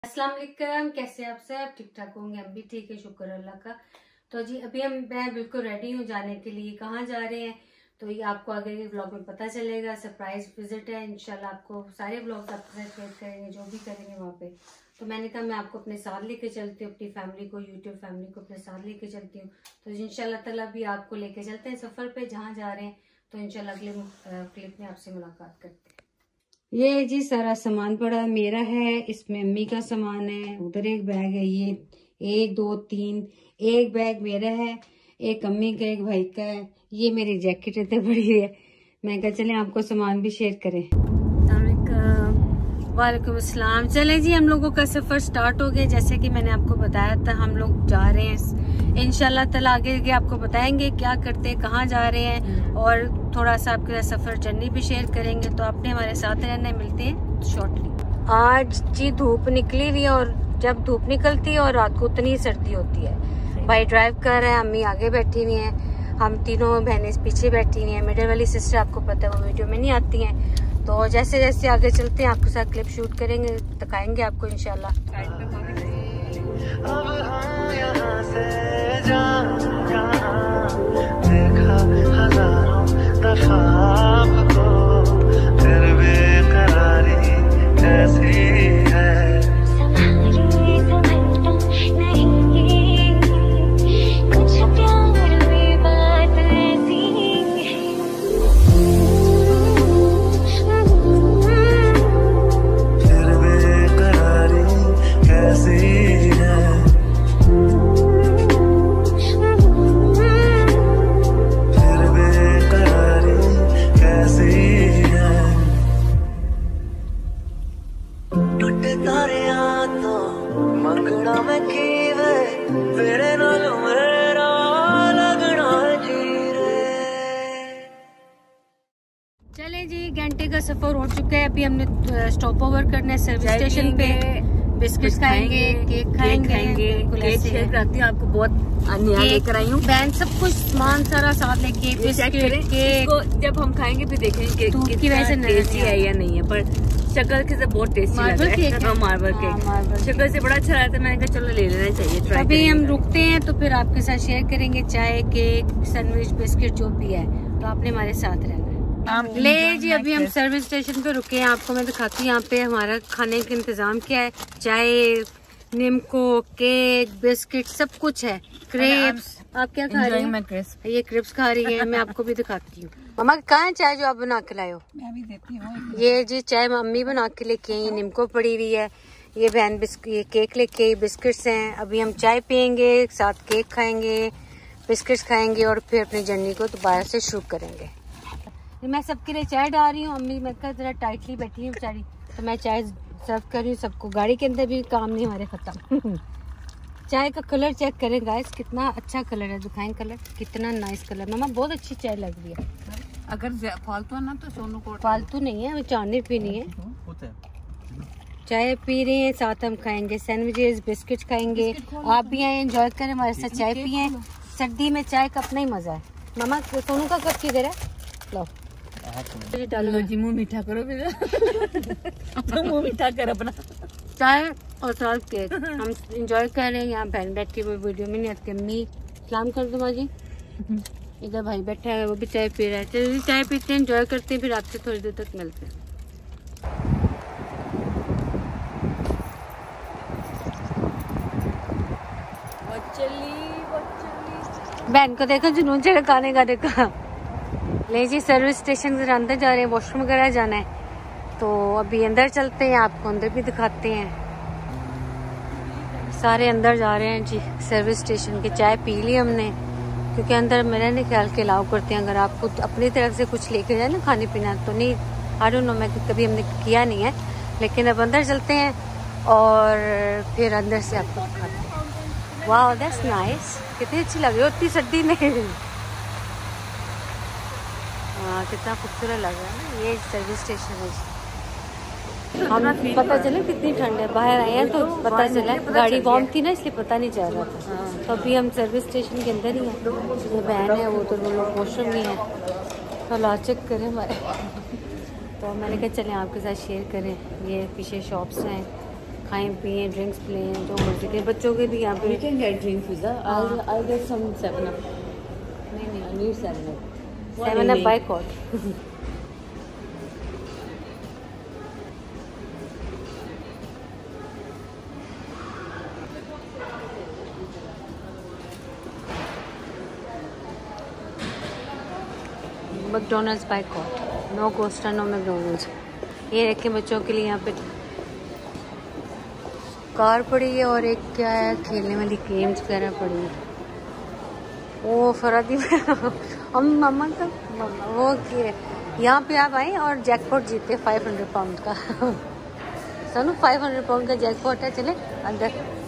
अस्सलाम वालेकुम, कैसे आप सब? ठीक ठाक होंगे? हम भी ठीक है, शुक्र अल्लाह का। तो जी अभी मैं बिल्कुल रेडी हूँ जाने के लिए। कहाँ जा रहे हैं तो ये आपको आगे के ब्लॉग में पता चलेगा। सरप्राइज विजिट है, इंशाल्लाह आपको सारे ब्लॉग्स आपके साथ शेयर करेंगे जो भी करेंगे वहाँ पे। तो मैंने कहा मैं आपको अपने साथ लेके चलती हूँ, अपनी फैमिली को, यूट्यूब फैमिली को अपने साथ लेके चलती हूँ। तो इंशाल्लाह ताला भी आपको लेके चलते हैं सफर पे जहाँ जा रहे हैं। तो इंशाल्लाह अगले क्लिप में आपसे मुलाकात करते हैं। ये जी सारा सामान पड़ा मेरा है, इसमें अम्मी का सामान है, उधर एक बैग है, ये 1 2 3, एक बैग मेरा है, एक अम्मी का, एक भाई का है। ये मेरी जैकेट इतनी बड़ी है। मैं कहा चले आपको सामान भी शेयर करें। वालेकुम अस्सलाम। चले जी हम लोगों का सफर स्टार्ट हो गया। जैसे कि मैंने आपको बताया था हम लोग जा रहे हैं इंशाल्लाह ताला, आगे आपको बताएंगे क्या करते हैं, कहाँ जा रहे हैं, और थोड़ा सा आपके सफर जर्नी भी शेयर करेंगे। तो आपने हमारे साथ रहना, मिलते हैं शॉर्टली। आज जी धूप निकली हुई है, और जब धूप निकलती है और रात को उतनी सर्दी होती है। भाई ड्राइव कर रहे हैं, अम्मी आगे बैठी हुई है, हम तीनों बहनें पीछे बैठी हुई है। मिडिल वाली सिस्टर आपको पता है वो वीडियो में नहीं आती है। तो जैसे जैसे आगे चलते हैं आपके साथ क्लिप शूट करेंगे, दिखाएंगे आपको इंशाल्लाह। देखा हजारों दफा आपको, फिर बेकरारी कैसी है। कुछ प्यार में बात ऐसी फिर बेकरारी कैसी है। चले जी घंटे का सफर हो चुका है। अभी हमने स्टॉप ओवर करना है सर्विस स्टेशन पे। बिस्किट खाएंगे, केक खाएंगे। केक शेयर करती हूँ आपको, बहुत अन्याय लेकर आई हूँ। बहन सब कुछ सामान सारा साथ लेके बिस्किट केक जब हम खाएंगे फिर देखेंगे की वजह से टेस्टी है या नहीं है। पर शक्ल के से बहुत टेस्टी लग रहा है। मार्बल केक शक्ल से बड़ा अच्छा रहता है। मैंने कहा चलो ले लेना चाहिए। अभी हम रुकते हैं तो फिर आपके साथ शेयर करेंगे चाय, केक, सैंडविच, बिस्किट जो भी है। तो आपने हमारे साथ रहना है। ले जी अभी हम सर्विस स्टेशन पे रुके हैं। आपको मैं दिखाती हूँ यहाँ पे हमारा खाने का इंतजाम क्या है। चाय, निम्को, केक, बिस्किट सब कुछ है। क्रेप्स, आप क्या खा रही हैं? ये क्रेप्स खा रही है। मैं आपको भी दिखाती हूँ। मम्मा कहाँ है चाय जो आप बना के लाए हो? मैं भी देती हूँ। ये जी चाय मम्मी बना के लेके आई, निम्को पड़ी हुई है। ये बहन ये केक लेके आई, बिस्किट्स हैं। अभी हम चाय पियेंगे, साथ केक खाएंगे, बिस्किट्स खाएंगे, और फिर अपनी जर्नी को दोबारा से शुरू करेंगे। मैं सबके लिए चाय डाल रही हूँ। अम्मी मैं कहा जरा टाइटली बैठी है बेचारी, तो मैं चाय सर्व कर रही हूँ सबको। गाड़ी के अंदर भी काम नहीं हमारे खत्म। चाय का कलर चेक करें गाइस, कितना अच्छा कलर है। दिखाएं कलर, कितना नाइस कलर। मामा बहुत अच्छी चाय लग रही है। अगर फालतू है ना तो सोनू को फालतू नहीं है, चांदी पीनी है। चाय पी रहे हैं, साथ हम खाएंगे सैंडविचेस, बिस्किट खाएंगे। आप भी आए, एंजॉय करें हमारे साथ, चाय पिए। सर्दी में चाय का अपना ही मजा है। मामा सोनू का कप किधर है? लो डालो जी, मुँह मीठा करो फिर। अपना मुँह मीठा कर अपना। चाय और साथ केक हम एंजॉय कर रहे हैं। यहाँ बहन बैठी हुई वीडियो में नहीं आती। अम्मी सलाम कर दो माँ जी। इधर भाई बैठा है, वो भी चाय पी रहा है। चलिए चाय पीते हैं, एंजॉय करते हैं, फिर आपसे थोड़ी देर तक मिलते हैं। बहन को देखो, जुनून चढ़ा खाने का देखा। ले जी सर्विस स्टेशन से अंदर जा रहे हैं, वॉशरूम वगैरह जाना है। तो अभी अंदर चलते हैं, आपको अंदर भी दिखाते हैं। सारे अंदर जा रहे हैं जी सर्विस स्टेशन के। चाय पी ली हमने, क्योंकि अंदर मेरे ख्याल के अलाउ करते हैं। अगर आपको अपनी तरफ से कुछ लेके जाए ना खाने पीना तो नहीं, आई डोंट नो, मैं कभी हमने किया नहीं है। लेकिन अब अंदर चलते हैं और फिर अंदर से आपको दिखाते हैं। वाह दैट्स नाइस, कितनी अच्छी लग रही है उतनी सर्दी में। हाँ कितना खूबसूरत लग रहा है ना। ये सर्विस स्टेशन है। हम पता चले कितनी ठंड है, बाहर आए हैं तो पता चला। गाड़ी वार्म थी ना इसलिए पता नहीं चल रहा था। तो अभी हम सर्विस स्टेशन के अंदर ही हैं। ये बहन है, वो तो वो लोग वॉशरूम में है। तो लॉचेक करें हमारे। तो मैंने कहा चलें आपके साथ शेयर करें। ये पीछे शॉप्स हैं, खाएं पिए, ड्रिंक्स पिए, जो मर्जी के। बच्चों के भी यहाँ पे You can get drink pizza. I'll get some 7-Up. नहीं I need 7-Up. 7-Up बाइकआउट। मैकडोनल्ड्स बाइकआउट, नो कोस्टा नो मैकडोनल्ड्स। ये रखे बच्चों के लिए यहाँ पे कार पड़ी है और एक क्या है खेलने वाली गेम्स वगैरह पड़ी है। ओ फरादी हम मम्मा का वो यहाँ पे आप आए और जैकपॉट जीते 500 पाउंड का। सनू 500 पाउंड का जैकपॉट है, चले अंदर।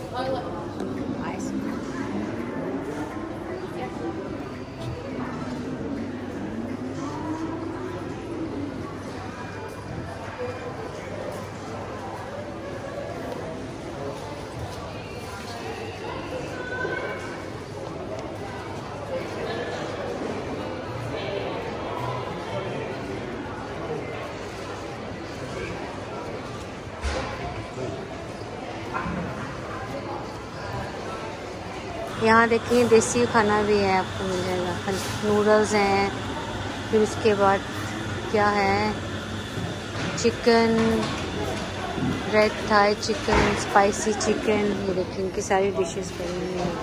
यहाँ देखिए देसी खाना भी है, आपको मिल जाएगा। नूडल्स हैं, फिर उसके बाद क्या है chicken, red Thai chicken, spicy chicken, ये देखिए इनकी सारी डिशेस पड़ी हुई हैं।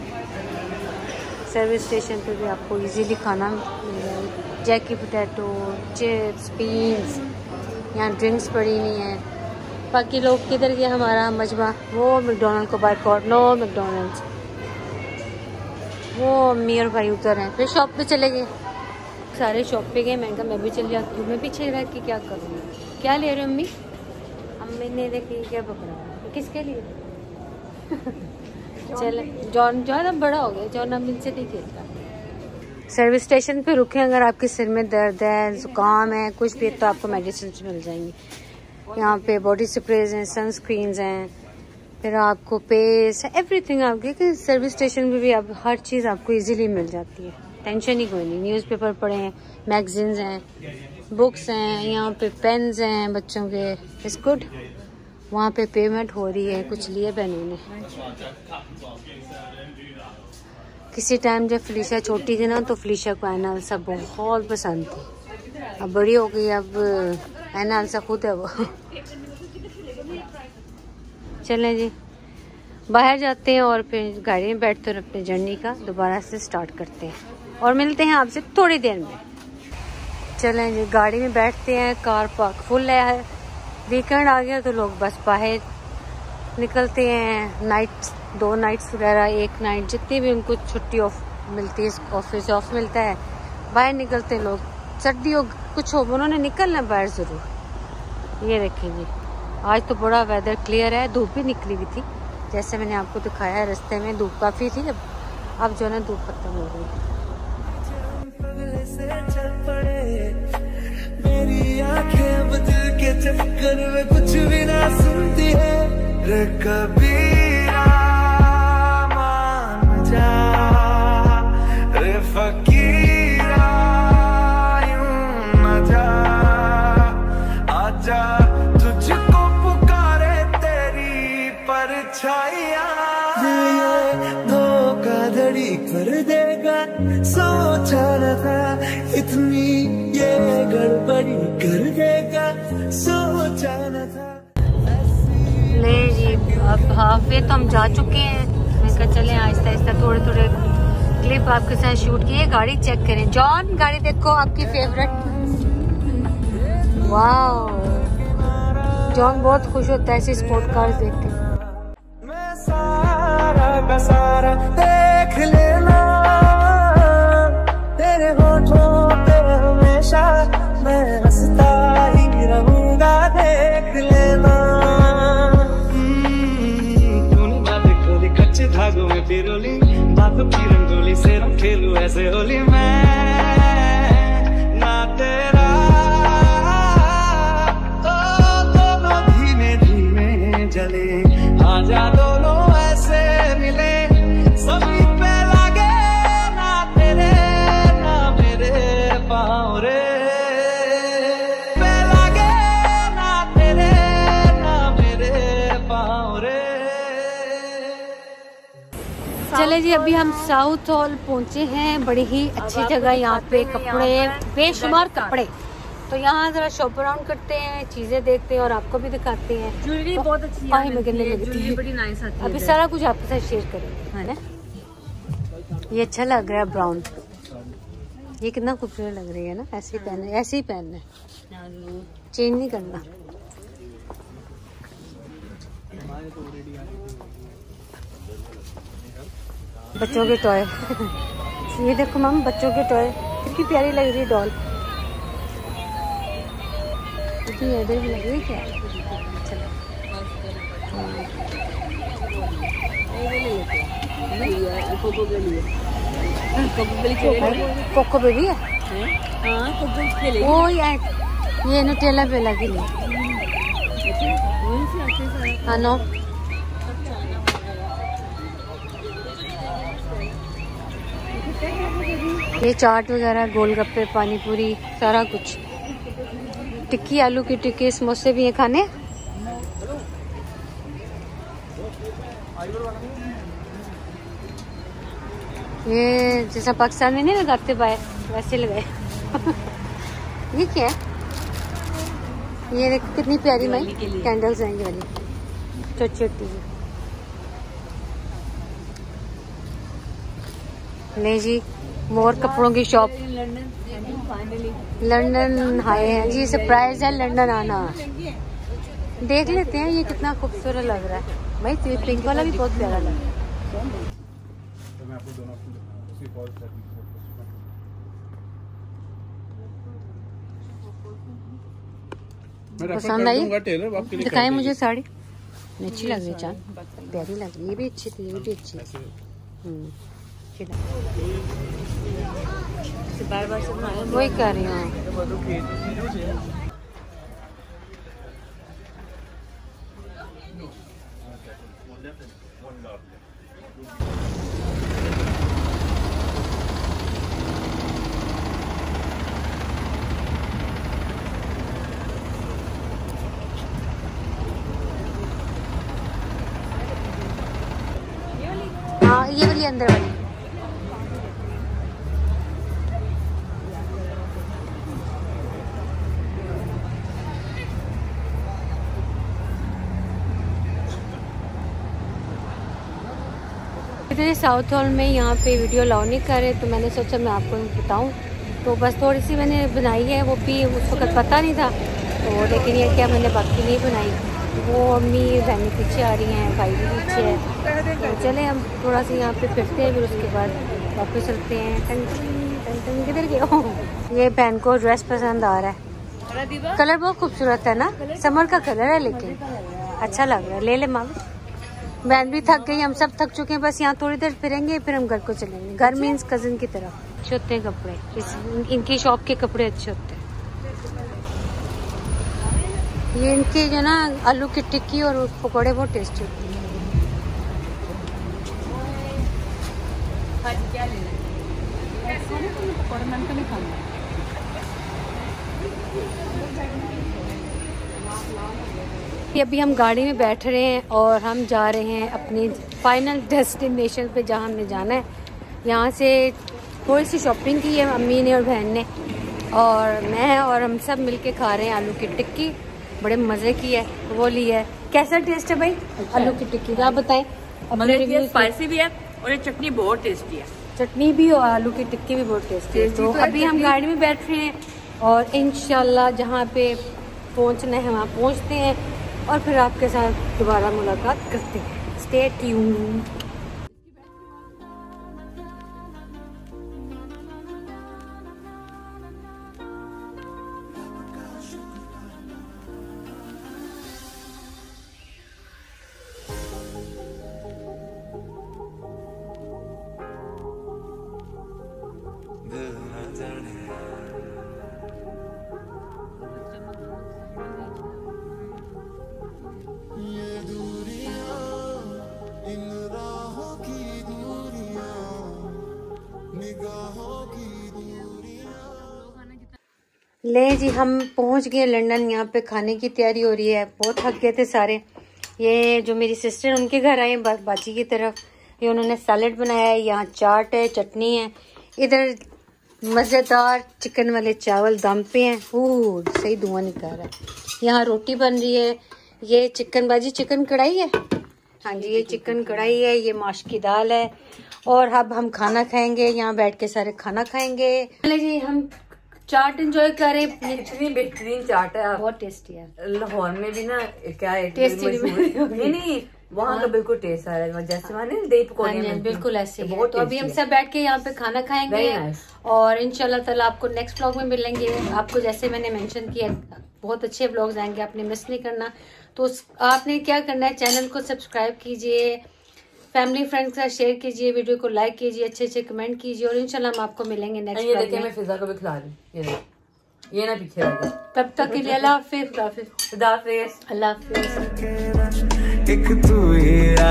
सर्विस स्टेशन पे भी आपको इजीली खाना मिल जाएगा। जैकी पोटैटो, चिप्स, बीन्स, यहाँ ड्रिंक्स पड़ी हुई हैं। बाकी लोग किधर गया हमारा मजमा, वो मैकडोनल्ड को बाइकआउट, नो मैकडोनल्ड्स। वो अम्मी और भाई उतर हैं, फिर शॉप पे चले गए। सारे शॉप पे गए, मैंने कहा मैं भी चल जाती हूँ। मैं पीछे रह के क्या करूँगी। क्या ले रहे हो अम्मी? अम्मी ने देखिए क्या पकड़ा है, किसके लिए? चले जॉन अब बड़ा हो गया, जॉन अब इनसे नहीं खेलता। सर्विस स्टेशन पे रुके, अगर आपके सिर में दर्द है, जुकाम है, कुछ भी, तो आपको मेडिसिन मिल जाएंगी। यहाँ पे बॉडी स्प्रेज हैं, सनस्क्रीन्स हैं, फिर आपको पेस्ट, एवरीथिंग आपके सर्विस स्टेशन पे भी आप हर चीज़ आपको इजीली मिल जाती है। टेंशन ही कोई नहीं। न्यूज़पेपर पढ़े हैं, मैगजीन्स हैं, बुक्स हैं, यहाँ पे पेन्स हैं बच्चों के। It's good. वहाँ पे पेमेंट हो रही है, कुछ लिए बहनों ने। किसी टाइम जब फलीशा छोटी थी ना, तो फलीशा को एनालिसा बहुत पसंद थी। अब बड़ी हो गई, अब एनालिसा खुद है वो। चलें जी, बाहर जाते हैं और फिर गाड़ी में बैठते हैं, अपनी जर्नी का दोबारा से स्टार्ट करते हैं और मिलते हैं आपसे थोड़ी देर में। चलें जी, गाड़ी में बैठते हैं। कार पार्क फुल है, वीकेंड आ गया तो लोग बस बाहर निकलते हैं। नाइट्स, 2 नाइट्स वगैरह, 1 नाइट, जितनी भी उनको छुट्टी ऑफ मिलती है, ऑफिस ऑफ मिलता है, बाहर निकलते हैं लोग। सर्दी हो कुछ हो, उन्होंने निकलना बाहर ज़रूर। ये देखेंगे आज तो बड़ा वेदर क्लियर है, धूप भी निकली हुई थी, जैसे मैंने आपको दिखाया है। रास्ते में धूप काफ़ी थी, अब जो है ना धूप खत्म हो गई। मेरी आंखें बदल के चक्कर में कुछ भी ना सुनती है। रे कबीरा मान जा, रे फकीरा यूं न जा, आजा तुझको पुकारे तेरी परछाइयाँ। धोखाधड़ी कर देगा सोचा न था, इतनी ये गड़बड़ी कर देगा सोचा न था। ले जी, अब हाफ वे तो हम जा चुके हैं। मैं कहा चलें आहिस्ता आहिस्ता थोड़े थोड़े क्लिप आपके साथ शूट किए। गाड़ी चेक करें। जॉन गाड़ी देखो, आपकी फेवरेट। वाह, जॉन बहुत खुश होता है ऐसी स्पोर्ट कार्स देख के। मैं सारा का सारा देख लेना, तेरे होठों पे हमेशा मैं हंसता ही रहूंगा, देख लेना। तूने बातें खोली कच्चे धागों में पिरोली, बातों की रंगोली से रंग खेलूं ऐसे होली मैं ना तेरा। ओ दोनों धीमे धीमे जले, आजा दोनों ऐसे मिले, सभी पे लगे ना तेरे ना मेरे पाँव रे, पे लगे ना तेरे ना मेरे पाँव। चले जी, अभी हम साउथ हॉल पहुंचे हैं। बड़ी ही अच्छी जगह यहाँ पे, कपड़े बेशुमार कपड़े। तो यहाँ जरा शॉप अराउंड करते हैं, चीजें देखते हैं और आपको भी दिखाते हैं। ज्वेलरी तो बहुत अच्छी है, लगती है, बड़ी नाइस आती है। अभी सारा कुछ आपके साथ शेयर करेंगे, है ना। ये अच्छा लग रहा है ब्राउन, ये कितना खूबसूरत लग रही है ना। ऐसे ही पहनना, ऐसे ही पहनना है, चेंज नहीं करना। बच्चों के टॉय ये देखो मैम, बच्चों के टॉय कितनी प्यारी लग रही है डॉल। इतनी इधर भी लग रही है क्या? कोको बेबी है, वो ये न्यूटेला बेला के लिए। हाँ नो, ये चाट वगैरह, गोलगप्पे, पानी पूरी, सारा कुछ। टिक्की, आलू की टिक्की, समोसे भी है खाने। ये जैसा पाकिस्तान में नहीं लगाते बाय, वैसे लगाए। ये क्या है? ये देखो कितनी प्यारी माई कैंडल्स हैं ये वाली, छोटी छोटी। ले जी, मोर कपड़ों की शॉप। लंदन आए हैं जी, सरप्राइज है लंदन आना। देख लेते हैं ये कितना खूबसूरत लग रहा है भाई। तो पिंक वाला भी बहुत प्यारा लग रहा है। पसंद आई? दिखाई मुझे साड़ी, अच्छी लग रही है, चांद प्यारी लग रही है। ये भी अच्छी थी, ये भी अच्छी। बार-बार वही कर रही हूँ। हाँ, ये वाली अंदर वाली। इतने साउथ हॉल में यहाँ पे वीडियो अलाउ नहीं कर रहे, तो मैंने सोचा मैं आपको बताऊँ। तो बस थोड़ी सी मैंने बनाई है, वो भी उस वक्त पता नहीं था। तो लेकिन ये क्या, मैंने बाकी नहीं बनाई। वो अम्मी बहनें पीछे आ रही हैं, भाई भी पीछे है। तो चले हम थोड़ा सा यहाँ पे फिरते हैं, फिर उसके बाद वापस चलते हैं। टन किधर गए? ये बहन को ड्रेस पसंद आ रहा है, कलर बहुत खूबसूरत है ना, समर का कलर है, लेकिन अच्छा लग रहा है। ले ले माँ। बहन भी थक गई, हम सब थक चुके हैं। बस यहाँ थोड़ी देर फिरेंगे, फिर हम घर को चलेंगे। घर मीन्स कजिन की तरफ। अच्छे होते हैं कपड़े, इनकी शॉप के कपड़े अच्छे होते हैं। ये इनके जो ना आलू की टिक्की और पकौड़े बहुत टेस्टी होते हैं। अभी हम गाड़ी में बैठ रहे हैं और हम जा रहे हैं अपनी फाइनल डेस्टिनेशन पे, जहाँ हमें जाना है। यहाँ से थोड़ी सी शॉपिंग की है अम्मी ने और बहन ने, और मैं और हम सब मिलके खा रहे हैं आलू की टिक्की। बड़े मज़े की है, वो ली है। कैसा टेस्ट है भाई आलू की टिक्की? आप बताएं। स्पाइसी भी है और ये चटनी बहुत टेस्टी है। चटनी भी और आलू की टिक्की भी बहुत टेस्टी है। तो अभी हम गाड़ी में बैठ रहे हैं और इंशाल्लाह जहाँ पे पहुँचना है वहाँ पहुँचते हैं और फिर आपके साथ दोबारा मुलाकात करते हैं। Stay tuned. ले जी, हम पहुंच गए लंदन। यहाँ पे खाने की तैयारी हो रही है। बहुत थक गए थे सारे। ये जो मेरी सिस्टर उनके घर आए बाजी की तरफ, ये उन्होंने सैलेड बनाया है, यहाँ चाट है, चटनी है, इधर मज़ेदार चिकन वाले चावल दम पे हैं, सही धुआं निकल रहा है। यहाँ रोटी बन रही है, ये चिकन बाजी चिकन कढ़ाई है, हाँ जी ये चिकन कढ़ाई है, ये माश की दाल है। और अब हम खाना खाएंगे, यहाँ बैठ के सारे खाना खाएंगे। चले जी हम चाट एंजॉय करें। इतनी बेहतरीन चाट है, बहुत टेस्टी है। लाहौर में भी ना क्या है टेस्टी नहीं वहाँ का बिल्कुल टेस्ट आ रहा है, जैसे वहाँ दही पकौड़े बिल्कुल ऐसे ही है। तो अभी हम सब बैठ के यहाँ पे खाना खाएंगे और इंशाल्लाह ताला आपको नेक्स्ट व्लॉग में मिलेंगे। आपको जैसे मैंने मेंशन किया बहुत अच्छे व्लॉग्स आएंगे, आपने मिस नहीं करना। तो आपने क्या करना है, चैनल को सब्सक्राइब कीजिए, फैमिली फ्रेंड्स का शेयर कीजिए, वीडियो को लाइक कीजिए, अच्छे अच्छे कमेंट कीजिए और इंशाल्लाह हम आपको मिलेंगे नेक्स्ट व्लॉग में। मैं फिजा को भी खिला रही, ये ना पीछे रहेगा। तब तक के लिए अल्लाह हाफिज़। अल्लाह हाफिज़। अल्लाह हाफिज़। एक तू ही